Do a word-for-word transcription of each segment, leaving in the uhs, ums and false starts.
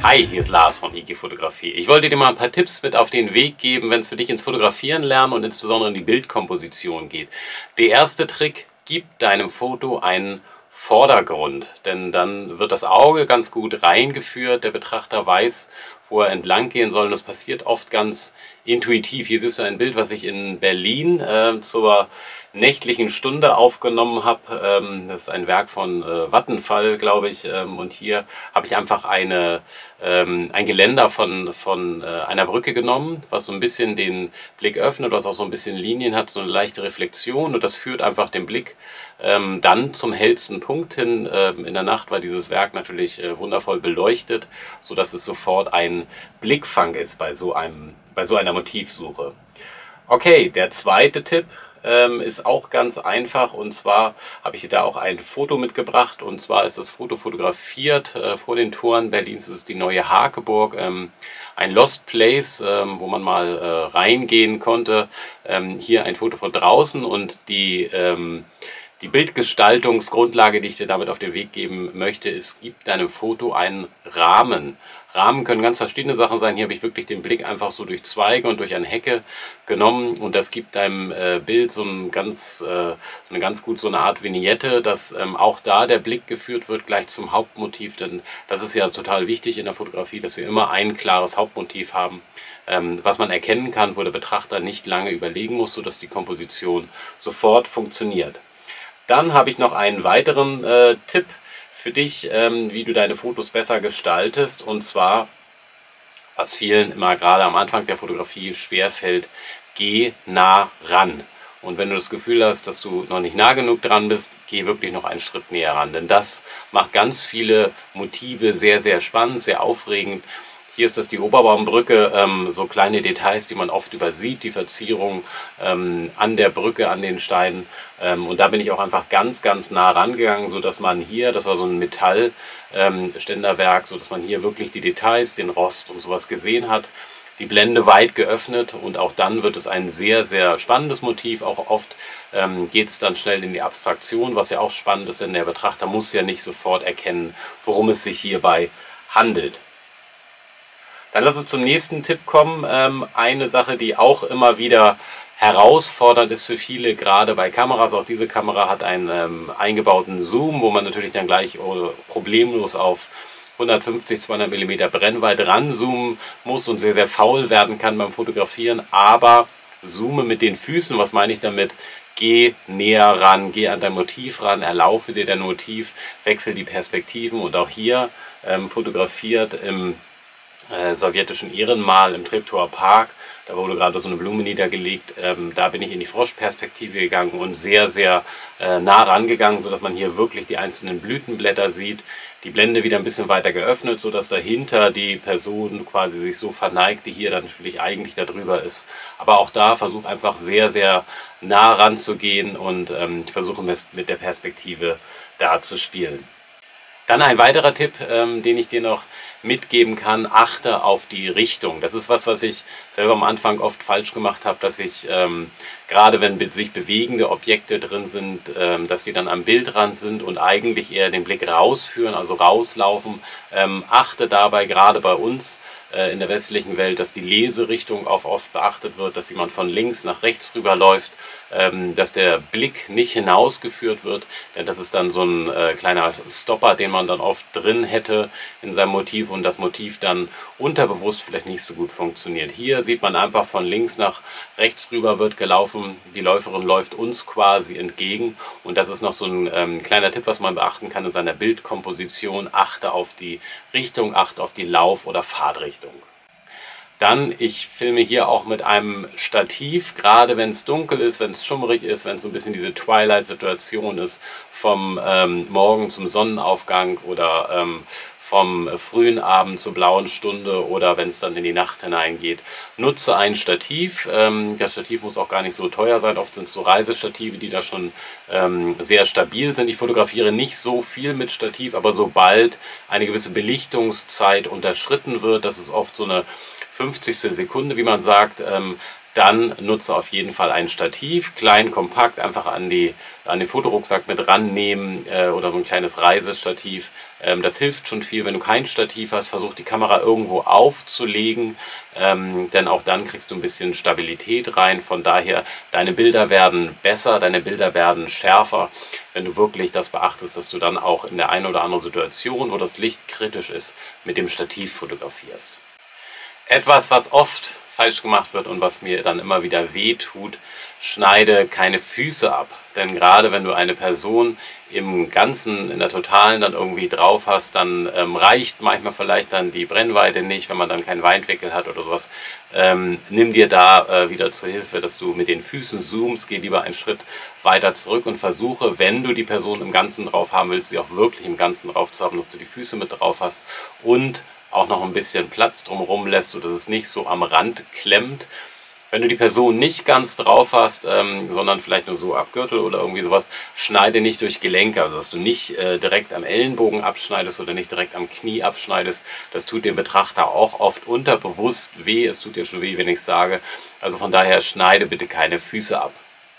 Hi, hier ist Lars von Hiki Fotografie. Ich wollte dir mal ein paar Tipps mit auf den Weg geben, wenn es für dich ins Fotografieren lernen und insbesondere in die Bildkomposition geht. Der erste Trick: Gib deinem Foto einen Vordergrund, denn dann wird das Auge ganz gut reingeführt, der Betrachter weiß, wo er entlang gehen soll, und das passiert oft ganz intuitiv. Hier siehst du ein Bild, was ich in Berlin äh, zur nächtlichen Stunde aufgenommen habe. Ähm, das ist ein Werk von äh, Vattenfall, glaube ich, ähm, und hier habe ich einfach eine, ähm, ein Geländer von, von äh, einer Brücke genommen, was so ein bisschen den Blick öffnet, was auch so ein bisschen Linien hat, so eine leichte Reflexion, und das führt einfach den Blick ähm, dann zum hellsten Punkt hin. Ähm, in der Nacht war dieses Werk natürlich äh, wundervoll beleuchtet, so dass es sofort ein Blickfang ist bei so einem, bei so einer Motivsuche. Okay, der zweite Tipp ähm, ist auch ganz einfach, und zwar habe ich dir da auch ein Foto mitgebracht, und zwar ist das Foto fotografiert äh, vor den Toren Berlins. Es ist die neue Hakeburg, ähm, ein Lost Place, ähm, wo man mal äh, reingehen konnte. Ähm, hier ein Foto von draußen, und die ähm, Die Bildgestaltungsgrundlage, die ich dir damit auf den Weg geben möchte, ist: Gib deinem Foto einen Rahmen. Rahmen können ganz verschiedene Sachen sein. Hier habe ich wirklich den Blick einfach so durch Zweige und durch eine Hecke genommen, und das gibt deinem äh, Bild so, ein ganz, äh, so eine ganz gut so eine Art Vignette, dass ähm, auch da der Blick geführt wird gleich zum Hauptmotiv, denn das ist ja total wichtig in der Fotografie, dass wir immer ein klares Hauptmotiv haben, ähm, was man erkennen kann, wo der Betrachter nicht lange überlegen muss, sodass die Komposition sofort funktioniert. Dann habe ich noch einen weiteren äh, Tipp für dich, ähm, wie du deine Fotos besser gestaltest, und zwar, was vielen immer gerade am Anfang der Fotografie schwerfällt: Geh nah ran. Und wenn du das Gefühl hast, dass du noch nicht nah genug dran bist, geh wirklich noch einen Schritt näher ran, denn das macht ganz viele Motive sehr, sehr spannend, sehr aufregend. Hier ist das die Oberbaumbrücke, ähm, so kleine Details, die man oft übersieht, die Verzierung ähm, an der Brücke, an den Steinen. Ähm, und da bin ich auch einfach ganz, ganz nah rangegangen, sodass man hier, das war so ein Metallständerwerk, ähm, sodass man hier wirklich die Details, den Rost und sowas gesehen hat. Die Blende weit geöffnet, und auch dann wird es ein sehr, sehr spannendes Motiv. Auch oft ähm, geht es dann schnell in die Abstraktion, was ja auch spannend ist, denn der Betrachter muss ja nicht sofort erkennen, worum es sich hierbei handelt. Dann lass uns zum nächsten Tipp kommen. Ähm, eine Sache, die auch immer wieder herausfordernd ist für viele, gerade bei Kameras. Auch diese Kamera hat einen ähm, eingebauten Zoom, wo man natürlich dann gleich oh, problemlos auf hundertfünfzig, zweihundert Millimeter Brennweite ranzoomen muss und sehr, sehr faul werden kann beim Fotografieren. Aber zoome mit den Füßen. Was meine ich damit? Geh näher ran, geh an dein Motiv ran, erlaufe dir dein Motiv, wechsel die Perspektiven, und auch hier ähm, fotografiert im Äh, sowjetischen Ehrenmal im Treptower Park. Da wurde gerade so eine Blume niedergelegt. Ähm, da bin ich in die Froschperspektive gegangen und sehr, sehr äh, nah rangegangen, sodass man hier wirklich die einzelnen Blütenblätter sieht. Die Blende wieder ein bisschen weiter geöffnet, sodass dahinter die Person quasi sich so verneigt, die hier dann natürlich eigentlich darüber ist. Aber auch da versuche einfach sehr, sehr nah ranzugehen, und ähm, ich versuche mit der Perspektive da zu spielen. Dann ein weiterer Tipp, ähm, den ich dir noch mitgeben kann: Achte auf die Richtung. Das ist was, was ich selber am Anfang oft falsch gemacht habe, dass ich, ähm, gerade wenn sich bewegende Objekte drin sind, ähm, dass die dann am Bildrand sind und eigentlich eher den Blick rausführen, also rauslaufen. Ähm, achte dabei, gerade bei uns äh, in der westlichen Welt, dass die Leserichtung auch oft beachtet wird, dass jemand von links nach rechts rüber läuft, ähm, dass der Blick nicht hinausgeführt wird, denn das ist dann so ein äh, kleiner Stopper, den man dann oft drin hätte in seinem Motiv, und das Motiv dann unterbewusst vielleicht nicht so gut funktioniert. Hier sieht man einfach, von links nach rechts rüber wird gelaufen, die Läuferin läuft uns quasi entgegen, und das ist noch so ein ähm, kleiner Tipp, was man beachten kann in seiner Bildkomposition: Achte auf die Richtung, achte auf die Lauf- oder Fahrtrichtung. Dann, ich filme hier auch mit einem Stativ, gerade wenn es dunkel ist, wenn es schummerig ist, wenn es so ein bisschen diese Twilight-Situation ist, vom ähm, Morgen zum Sonnenaufgang oder ähm, vom frühen Abend zur blauen Stunde, oder wenn es dann in die Nacht hineingeht. Nutze ein Stativ. Ähm, das Stativ muss auch gar nicht so teuer sein. Oft sind es so Reisestative, die da schon ähm, sehr stabil sind. Ich fotografiere nicht so viel mit Stativ, aber sobald eine gewisse Belichtungszeit unterschritten wird, das ist oft so eine fünfzigstel Sekunde, wie man sagt, ähm, dann nutze auf jeden Fall ein Stativ, klein, kompakt, einfach an, die, an den Fotorucksack mit rannehmen äh, oder so ein kleines Reisestativ. Ähm, das hilft schon viel. Wenn du kein Stativ hast, versuch die Kamera irgendwo aufzulegen, ähm, denn auch dann kriegst du ein bisschen Stabilität rein. Von daher, deine Bilder werden besser, deine Bilder werden schärfer, wenn du wirklich das beachtest, dass du dann auch in der einen oder anderen Situation, wo das Licht kritisch ist, mit dem Stativ fotografierst. Etwas, was oft falsch gemacht wird und was mir dann immer wieder weh tut: schneide keine Füße ab. Denn gerade wenn du eine Person im Ganzen, in der Totalen dann irgendwie drauf hast, dann ähm, reicht manchmal vielleicht dann die Brennweite nicht, wenn man dann keinen Weitwinkel hat oder sowas. Ähm, nimm dir da äh, wieder zur Hilfe, dass du mit den Füßen zoomst, geh lieber einen Schritt weiter zurück und versuche, wenn du die Person im Ganzen drauf haben willst, sie auch wirklich im Ganzen drauf zu haben, dass du die Füße mit drauf hast und auch noch ein bisschen Platz drumherum lässt, sodass es nicht so am Rand klemmt. Wenn du die Person nicht ganz drauf hast, ähm, sondern vielleicht nur so ab Gürtel oder irgendwie sowas, schneide nicht durch Gelenke, also dass du nicht äh, direkt am Ellenbogen abschneidest oder nicht direkt am Knie abschneidest. Das tut dem Betrachter auch oft unterbewusst weh, es tut dir schon weh, wenn ich sage. Also von daher, schneide bitte keine Füße ab.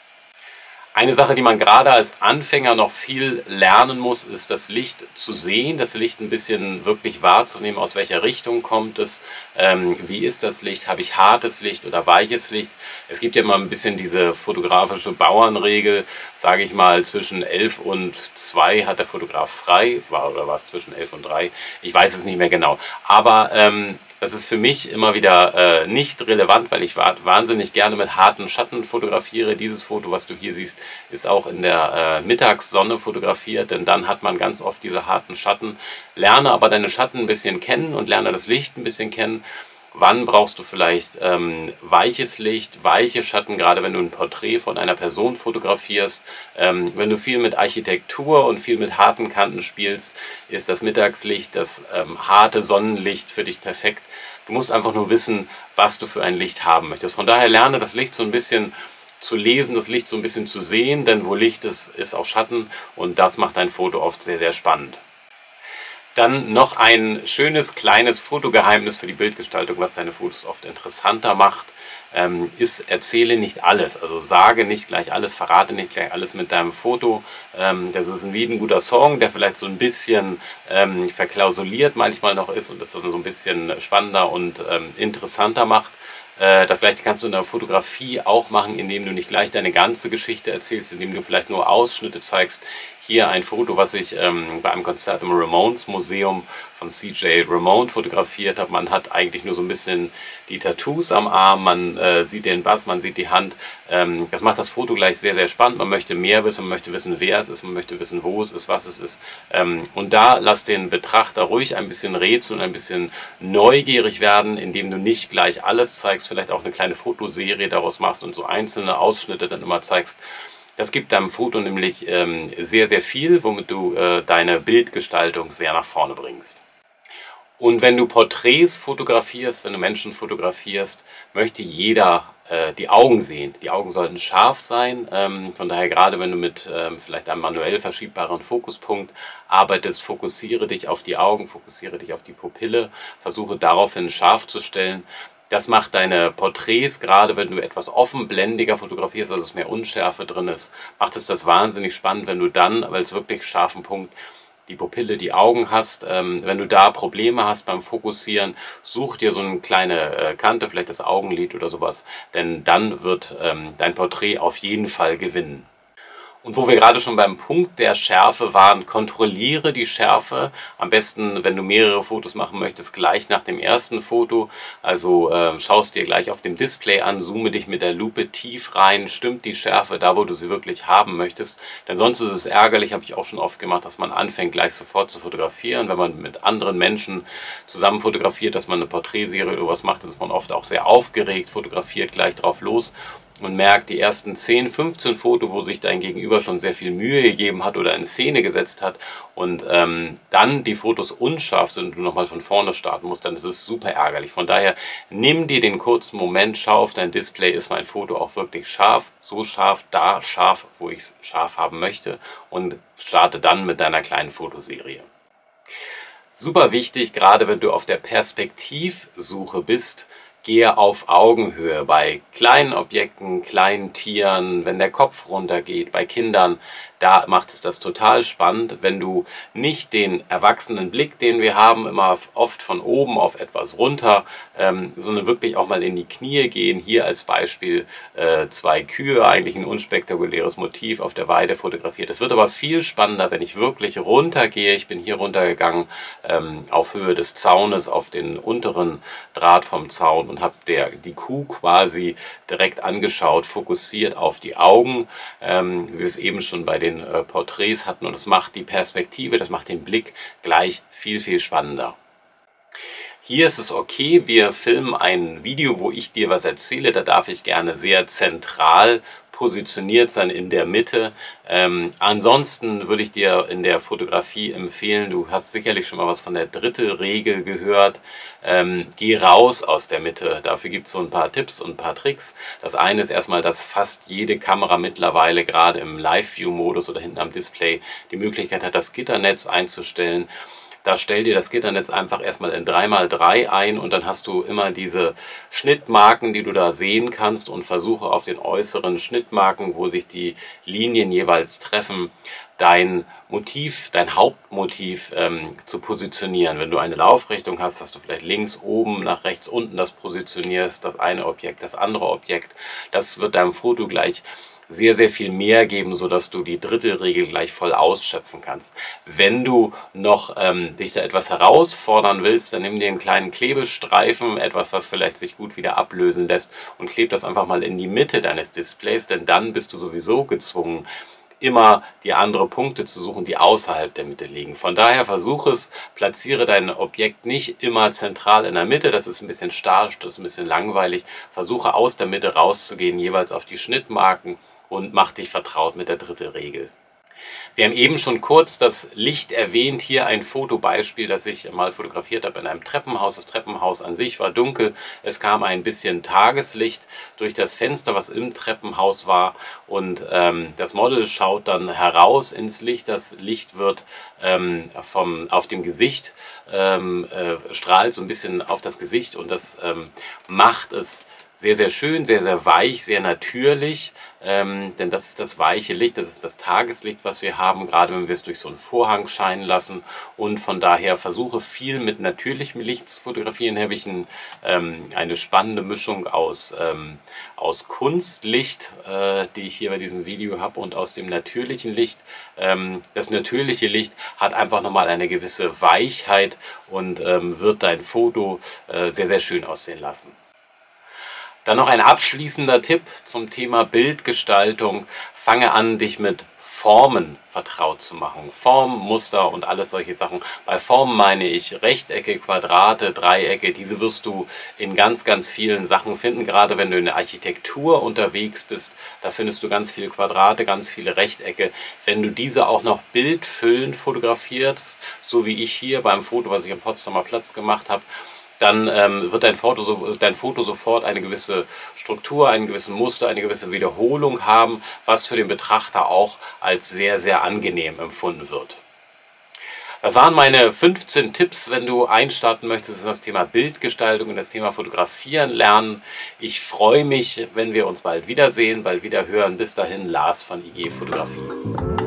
Eine Sache, die man gerade als Anfänger noch viel lernen muss, ist das Licht zu sehen, das Licht ein bisschen wirklich wahrzunehmen, aus welcher Richtung kommt es, ähm, wie ist das Licht, habe ich hartes Licht oder weiches Licht. Es gibt ja immer ein bisschen diese fotografische Bauernregel, sage ich mal, zwischen elf und zwei hat der Fotograf frei, war oder war es zwischen elf und drei, ich weiß es nicht mehr genau, aber ähm, das ist für mich immer wieder äh, nicht relevant, weil ich wahnsinnig gerne mit harten Schatten fotografiere. Dieses Foto, was du hier siehst, ist auch in der äh, Mittagssonne fotografiert, denn dann hat man ganz oft diese harten Schatten. Lerne aber deine Schatten ein bisschen kennen und lerne das Licht ein bisschen kennen. Wann brauchst du vielleicht ähm, weiches Licht, weiche Schatten, gerade wenn du ein Porträt von einer Person fotografierst. Ähm, wenn du viel mit Architektur und viel mit harten Kanten spielst, ist das Mittagslicht, das ähm, harte Sonnenlicht für dich perfekt. Du musst einfach nur wissen, was du für ein Licht haben möchtest. Von daher lerne das Licht so ein bisschen zu lesen, das Licht so ein bisschen zu sehen, denn wo Licht ist, ist auch Schatten und das macht dein Foto oft sehr, sehr spannend. Dann noch ein schönes kleines Fotogeheimnis für die Bildgestaltung, was deine Fotos oft interessanter macht, ähm, ist: erzähle nicht alles. Also sage nicht gleich alles, verrate nicht gleich alles mit deinem Foto. Ähm, das ist wie ein guter Song, der vielleicht so ein bisschen ähm, verklausuliert manchmal noch ist und das so ein bisschen spannender und ähm, interessanter macht. Das gleiche kannst du in der Fotografie auch machen, indem du nicht gleich deine ganze Geschichte erzählst, indem du vielleicht nur Ausschnitte zeigst. Hier ein Foto, was ich ähm, bei einem Konzert im Ramones Museum von C J Ramone fotografiert habe. Man hat eigentlich nur so ein bisschen die Tattoos am Arm, man äh, sieht den Bass, man sieht die Hand. Ähm, das macht das Foto gleich sehr, sehr spannend. Man möchte mehr wissen, man möchte wissen, wer es ist, man möchte wissen, wo es ist, was es ist. Ähm, und da lass den Betrachter ruhig ein bisschen rätseln, ein bisschen neugierig werden, indem du nicht gleich alles zeigst, vielleicht auch eine kleine Fotoserie daraus machst und so einzelne Ausschnitte dann immer zeigst. Das gibt deinem Foto nämlich ähm, sehr, sehr viel, womit du äh, deine Bildgestaltung sehr nach vorne bringst. Und wenn du Porträts fotografierst, wenn du Menschen fotografierst, möchte jeder äh, die Augen sehen. Die Augen sollten scharf sein. Ähm, von daher, gerade wenn du mit ähm, vielleicht einem manuell verschiebbaren Fokuspunkt arbeitest, fokussiere dich auf die Augen, fokussiere dich auf die Pupille, versuche daraufhin scharf zu stellen. Das macht deine Porträts, gerade wenn du etwas offenblendiger fotografierst, also es mehr Unschärfe drin ist, macht es das wahnsinnig spannend, wenn du dann, weil es wirklich scharfen Punkt, die Pupille, die Augen hast. Ähm, wenn du da Probleme hast beim Fokussieren, such dir so eine kleine äh, Kante, vielleicht das Augenlid oder sowas, denn dann wird ähm, dein Porträt auf jeden Fall gewinnen. Und wo wir gerade schon beim Punkt der Schärfe waren, kontrolliere die Schärfe. Am besten, wenn du mehrere Fotos machen möchtest, gleich nach dem ersten Foto. Also äh, schaust dir gleich auf dem Display an, zoome dich mit der Lupe tief rein, stimmt die Schärfe da, wo du sie wirklich haben möchtest. Denn sonst ist es ärgerlich, habe ich auch schon oft gemacht, dass man anfängt, gleich sofort zu fotografieren. Wenn man mit anderen Menschen zusammen fotografiert, dass man eine Porträtserie oder was macht, dann ist man oft auch sehr aufgeregt, fotografiert gleich drauf los und merkt, die ersten zehn, fünfzehn Fotos, wo sich dein Gegenüber schon sehr viel Mühe gegeben hat oder in Szene gesetzt hat und ähm, dann die Fotos unscharf sind und du nochmal von vorne starten musst, dann ist es super ärgerlich. Von daher, nimm dir den kurzen Moment, schau auf dein Display, ist mein Foto auch wirklich scharf, so scharf, da scharf, wo ich es scharf haben möchte, und starte dann mit deiner kleinen Fotoserie. Super wichtig, gerade wenn du auf der Perspektivsuche bist, Gehe auf Augenhöhe bei kleinen Objekten, kleinen Tieren, wenn der Kopf runtergeht, bei Kindern. Da macht es das total spannend, wenn du nicht den erwachsenen Blick, den wir haben, immer oft von oben auf etwas runter, ähm, sondern wirklich auch mal in die Knie gehen. Hier als Beispiel äh, zwei Kühe, eigentlich ein unspektakuläres Motiv auf der Weide fotografiert. Es wird aber viel spannender, wenn ich wirklich runtergehe. Ich bin hier runtergegangen ähm, auf Höhe des Zaunes, auf den unteren Draht vom Zaun und habe der die Kuh quasi direkt angeschaut, fokussiert auf die Augen, ähm, wie wir es eben schon bei den äh, Porträts hatten, und das macht die Perspektive, das macht den Blick gleich viel, viel spannender. Hier ist es okay, wir filmen ein Video, wo ich dir was erzähle, da darf ich gerne sehr zentral positioniert sein in der Mitte. Ähm, ansonsten würde ich dir in der Fotografie empfehlen, du hast sicherlich schon mal was von der Drittelregel gehört, ähm, geh raus aus der Mitte. Dafür gibt es so ein paar Tipps und ein paar Tricks. Das eine ist erstmal, dass fast jede Kamera mittlerweile gerade im Live-View-Modus oder hinten am Display die Möglichkeit hat, das Gitternetz einzustellen. Da stell dir das Gitternetz einfach erstmal in drei mal drei ein und dann hast du immer diese Schnittmarken, die du da sehen kannst, und versuche auf den äußeren Schnittmarken, wo sich die Linien jeweils treffen, dein Motiv, dein Hauptmotiv ähm, zu positionieren. Wenn du eine Laufrichtung hast, dass du vielleicht links, oben, nach rechts, unten das positionierst, das eine Objekt, das andere Objekt. Das wird deinem Foto gleich sehr, sehr viel mehr geben, sodass du die Drittelregel gleich voll ausschöpfen kannst. Wenn du noch ähm, dich da etwas herausfordern willst, dann nimm dir einen kleinen Klebestreifen, etwas, was vielleicht sich gut wieder ablösen lässt, und kleb das einfach mal in die Mitte deines Displays, denn dann bist du sowieso gezwungen, immer die andere Punkte zu suchen, die außerhalb der Mitte liegen. Von daher versuche es, platziere dein Objekt nicht immer zentral in der Mitte, das ist ein bisschen statisch, das ist ein bisschen langweilig. Versuche aus der Mitte rauszugehen, jeweils auf die Schnittmarken, und mach dich vertraut mit der Drittelregel. Wir haben eben schon kurz das Licht erwähnt. Hier ein Fotobeispiel, das ich mal fotografiert habe in einem Treppenhaus. Das Treppenhaus an sich war dunkel. Es kam ein bisschen Tageslicht durch das Fenster, was im Treppenhaus war. Und ähm, das Model schaut dann heraus ins Licht. Das Licht wird ähm, vom, auf dem Gesicht, ähm, äh, strahlt so ein bisschen auf das Gesicht. Und das ähm, macht es sehr, sehr schön, sehr, sehr weich, sehr natürlich, ähm, denn das ist das weiche Licht, das ist das Tageslicht, was wir haben, gerade wenn wir es durch so einen Vorhang scheinen lassen, und von daher versuche viel mit natürlichem Licht zu fotografieren. Hier habe ich ein, ähm, eine spannende Mischung aus, ähm, aus Kunstlicht, äh, die ich hier bei diesem Video habe, und aus dem natürlichen Licht. Ähm, das natürliche Licht hat einfach nochmal eine gewisse Weichheit und ähm, wird dein Foto äh, sehr, sehr schön aussehen lassen. Dann noch ein abschließender Tipp zum Thema Bildgestaltung. Fange an, dich mit Formen vertraut zu machen. Formen, Muster und alles solche Sachen. Bei Formen meine ich Rechtecke, Quadrate, Dreiecke. Diese wirst du in ganz, ganz vielen Sachen finden. Gerade wenn du in der Architektur unterwegs bist, da findest du ganz viele Quadrate, ganz viele Rechtecke. Wenn du diese auch noch bildfüllend fotografierst, so wie ich hier beim Foto, was ich am Potsdamer Platz gemacht habe, dann ähm, wird dein Foto, so, dein Foto sofort eine gewisse Struktur, einen gewissen Muster, eine gewisse Wiederholung haben, was für den Betrachter auch als sehr, sehr angenehm empfunden wird. Das waren meine fünfzehn Tipps, wenn du einstarten möchtest in das Thema Bildgestaltung und das Thema Fotografieren lernen. Ich freue mich, wenn wir uns bald wiedersehen, bald wieder hören. Bis dahin, Lars von I G Fotografie.